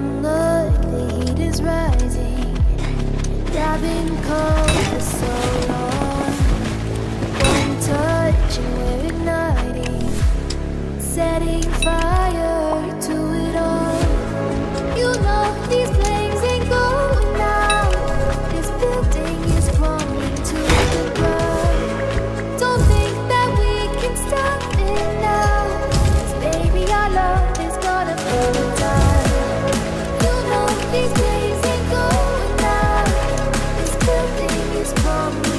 One look, the heat is rising, and I've been cold for so long. One touch and we're igniting, setting fire to it all. You know these flames ain't going out. This building is crumbling to the ground. Don't think that we can stop it now, 'cause baby our love is gonna burn it down. You know these flames ain't going out. This building is crumbling